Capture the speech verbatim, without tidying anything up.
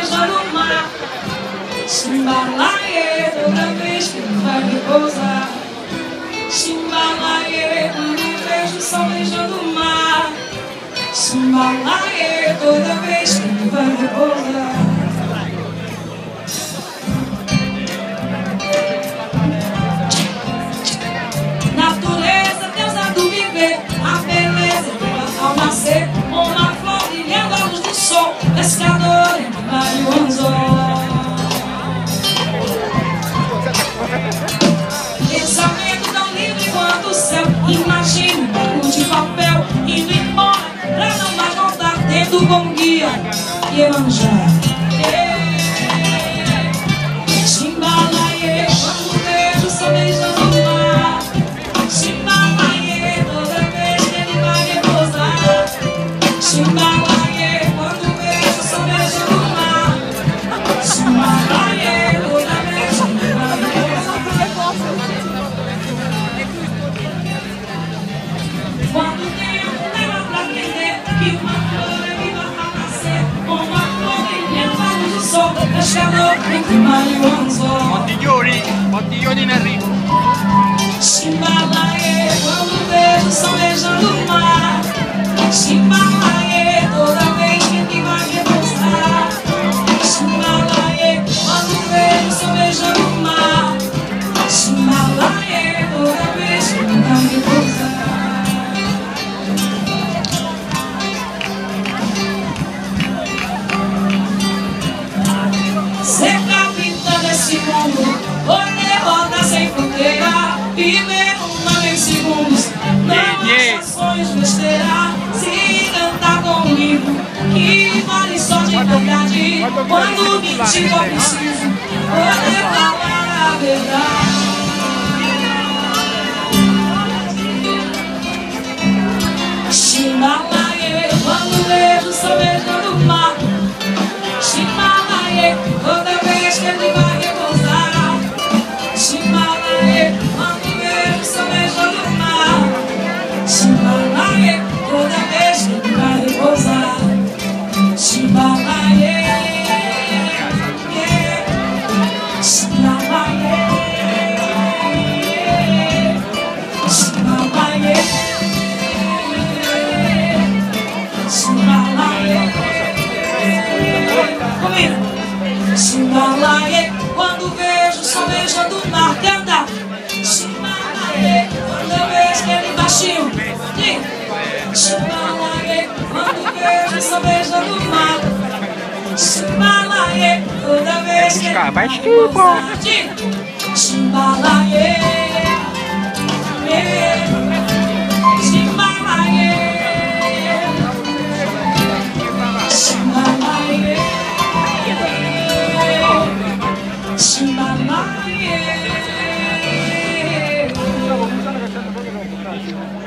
beija no mar. Chimbalaê, toda vez que ele vai repousar. Chimbalaê, quando vejo o sol beijando o mar. Chimbalaê, toda vez que ele vai repousar. Natureza, deusa do viver, a beleza dela ao nascer. Uma flor brilhando à luz do sol, pescador entre mar e o anzol. Pensamento tão livre quanto o céu. Imagine um pouco de papel indo embora pra não mais voltar, tendo bom guia e Iemanjá. Chimbalaê, quando vejo o sol beijando o mar. Chimbalaê, toda vez que ele vai repousar. Chimbalaê, quando vejo o sol beijando o mar. Chimbalaê, toda vez que ele vai repousar. Quando tempo leva pra aprender que uma flor é viva a nascer, uma flor brilhando à luz do sol, pescador entre o mar e o anzol. Bottiglioni, bottiglioni nel rigo. Chimbalaê, quando vejo o sol beijando o mar. Chimbalaê, toda vez que ele vai repousar. Chimbalaê, quando vejo o sol beijando o mar. Chimbalaê, toda vez que ele vai repousar. Ser capitão desse mundo, poder rodar sem fronteira, viver uma vez segundos, não há ações besteira. Se cantar comigo, que vale só de verdade. Quando mentir for preciso, poder falar a verdade. Chimbalaê, quando vejo o sol beijando o mar. Chimbalaê, toda vez que ele vai repousar. Chimbalaê, quando vejo o sol beijando o mar. Chimbalaê, toda vez que ele vai repousar. Chimbalaê, Chimbalaê, Chimbalaê, Chimbalaê. Chimbalaê, quando vejo o sol beijando o mar. Canta! Chimbalaê, toda vez que ele baixinho. Chimbalaê, quando vejo o sol beijando o mar. Chimbalaê, toda vez que ele vai repousar. Chimbalaê, Chimbalaê, Chimbalaê, Chimbalaê.